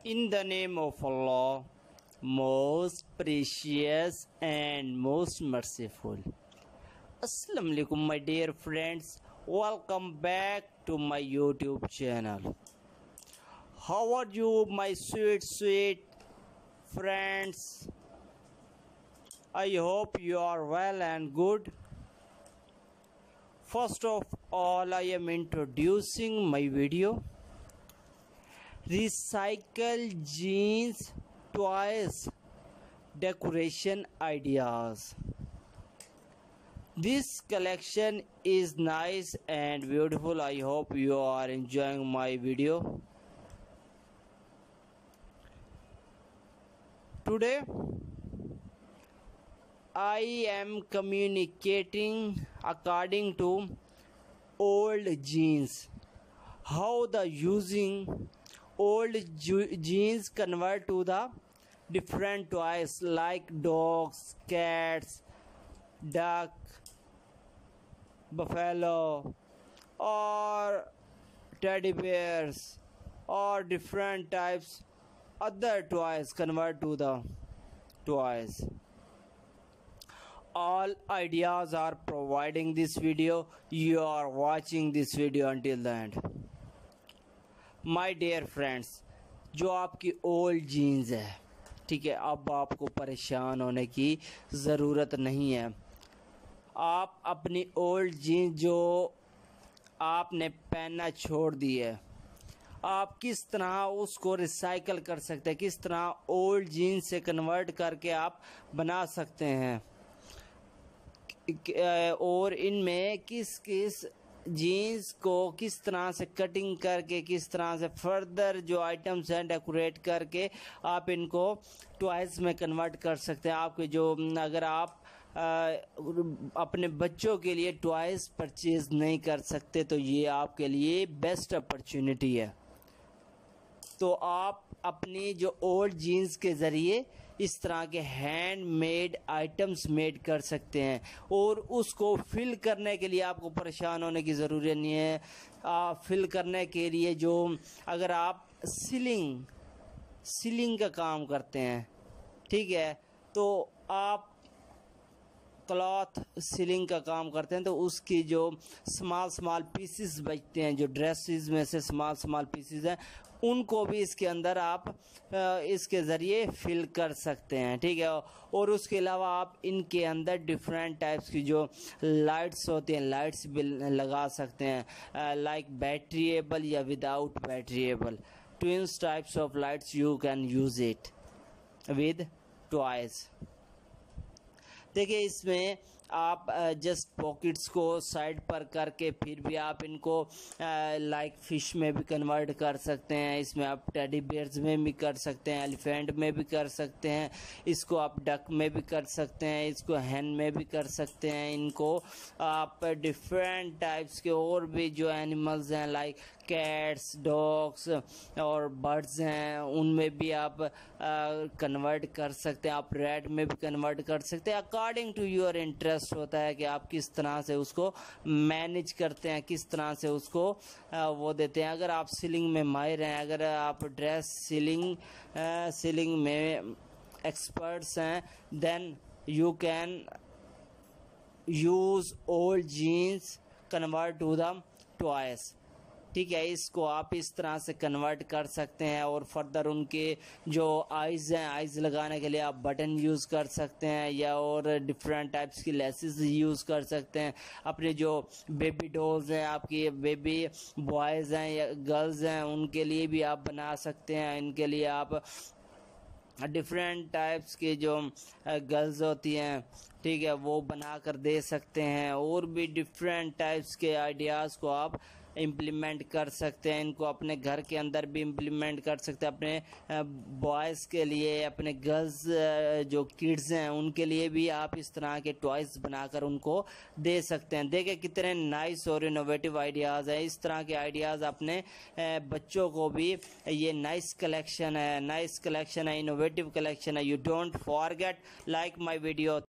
In the name of Allah, most precious and most merciful. Assalamu alaikum, my dear friends. Welcome back to my YouTube channel. How are you, my sweet friends? I hope you are well and good. First of all, I am introducing my video. Recycle jeans toys decoration ideas. This collection is nice and beautiful. I hope you are enjoying my video. Today I am communicating according to old jeans, how the using old jeans convert to the different toys like dogs, cats, duck, buffalo, or teddy bears, or different types other toys convert to the toys. All ideas are providing this video. You are watching this video until the end. My dear friends, जो आपकी old jeans है, ठीक है, अब आपको परेशान होने की ज़रूरत नहीं है। आप अपनी ओल्ड जीन्स जो आपने पहनना छोड़ दी है, आप किस तरह उसको रिसाइकल कर सकते हैं, किस तरह ओल्ड जीन्स से कन्वर्ट करके आप बना सकते हैं, और इनमें किस किस जीन्स को किस तरह से कटिंग करके, किस तरह से फर्दर जो आइटम्स हैं डेकोरेट करके आप इनको टॉयज में कन्वर्ट कर सकते हैं। आपके जो अगर आप अपने बच्चों के लिए टॉयज परचेज नहीं कर सकते तो ये आपके लिए बेस्ट अपॉर्चुनिटी है। तो आप अपनी जो ओल्ड जीन्स के ज़रिए इस तरह के हैंड मेड आइटम्स मेड कर सकते हैं, और उसको फिल करने के लिए आपको परेशान होने की ज़रूरत नहीं है। फिल करने के लिए जो अगर आप सीलिंग का काम करते हैं, ठीक है, तो आप क्लॉथ सीलिंग का काम करते हैं, तो उसकी जो स्मॉल पीसेस बचते हैं, जो ड्रेसेस में से स्मॉल पीसेस हैं, उनको भी इसके अंदर आप इसके ज़रिए फिल कर सकते हैं, ठीक है। और उसके अलावा आप इनके अंदर डिफरेंट टाइप्स की जो लाइट्स होती हैं, लाइट्स भी लगा सकते हैं, लाइक बैटरीएबल या विदाउट बैटरीएबल। Twins types of lights you can use it with toys. देखिए, इसमें आप जस्ट पॉकेट्स को साइड पर करके फिर भी आप इनको लाइक फिश में भी कन्वर्ट कर सकते हैं। इसमें आप टेडी बेयर्स में भी कर सकते हैं, एलिफेंट में भी कर सकते हैं, इसको आप डक में भी कर सकते हैं, इसको हैन में भी कर सकते हैं। इनको आप डिफरेंट टाइप्स के और भी जो एनिमल्स हैं लाइक कैट्स, डॉग्स और बर्ड्स हैं, उनमें भी आप कन्वर्ट कर सकते हैं। आप रेड में भी कन्वर्ट कर सकते हैं। अकॉर्डिंग टू योर इंटरेस्ट होता है कि आप किस तरह से उसको मैनेज करते हैं, किस तरह से उसको वो देते हैं। अगर आप सीलिंग में माहिर हैं, अगर आप ड्रेस सीलिंग में एक्सपर्ट्स हैं, then you can use old jeans convert to the toys, ठीक है। इसको आप इस तरह से कन्वर्ट कर सकते हैं, और फर्दर उनके जो आइज़ हैं, आइज़ लगाने के लिए आप बटन यूज़ कर सकते हैं, या और डिफरेंट टाइप्स की लेसेस यूज़ कर सकते हैं। अपने जो बेबी डॉल्स हैं, आपकी बेबी बॉयज़ हैं या गर्ल्स हैं, उनके लिए भी आप बना सकते हैं। इनके लिए आप डिफरेंट टाइप्स के जो गर्ल्स होती हैं, ठीक है, वो बना कर दे सकते हैं। और भी डिफरेंट टाइप्स के आइडियाज़ को आप इम्प्लीमेंट कर सकते हैं। इनको अपने घर के अंदर भी इम्प्लीमेंट कर सकते हैं, अपने बॉयज़ के लिए, अपने गर्ल्स जो किड्स हैं उनके लिए भी आप इस तरह के टॉयज़ बनाकर उनको दे सकते हैं। देखिए कितने नाइस और इनोवेटिव आइडियाज़ हैं। इस तरह के आइडियाज़ अपने बच्चों को भी, ये नाइस कलेक्शन है, इनोवेटिव कलेक्शन है। You don't forget like my video.